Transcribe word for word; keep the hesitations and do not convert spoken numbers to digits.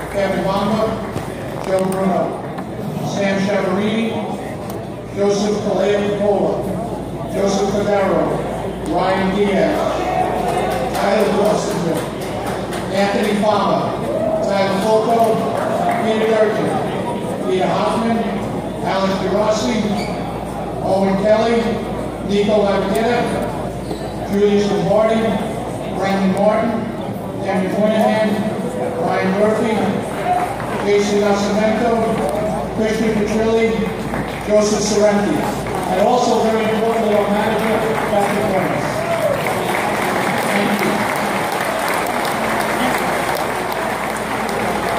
Kevin Bomba, Joe Bruno, Sam Chavarini, Joseph Kalea Capola, Joseph Cordero, Ryan Diaz, Tyler Dorsenville, Anthony Farmer, Tyler Folco, Peter Durkin, Peter Hoffman, Alex DeRossi, Owen Kelly, Nico Lavagetta, Julius Lombardi, Brandon Martin, Andrew Moynihan, Ryan Murphy, Jason Nascimento, Christian Petrilli, Joseph Sorrenti, and also very importantly our manager, Patrick Burns. Thank you.